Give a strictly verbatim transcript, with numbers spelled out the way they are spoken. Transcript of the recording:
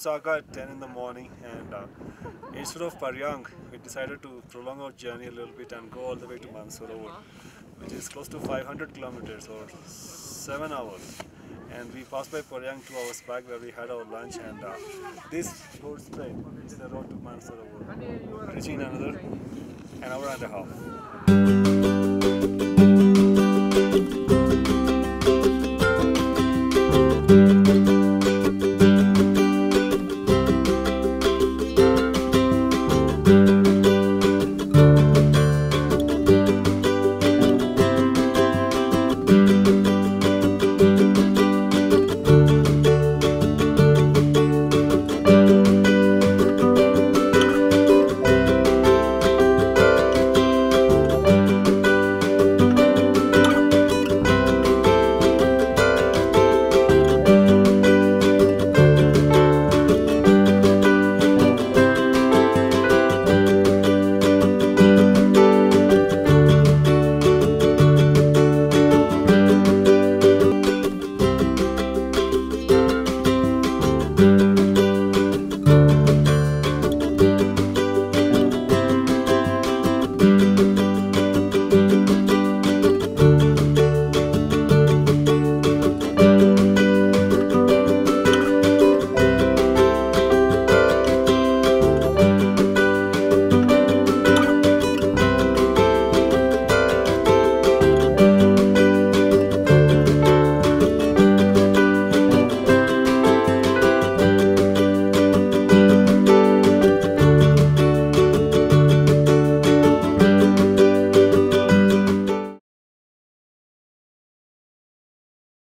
Saga at ten in the morning, and uh, instead of Paryang, we decided to prolong our journey a little bit and go all the way to Manasarovar, which is close to five hundred kilometers or seven hours. And we passed by Paryang two hours back where we had our lunch, and uh, this road straight is the road to Manasarovar, reaching in another an hour and a half.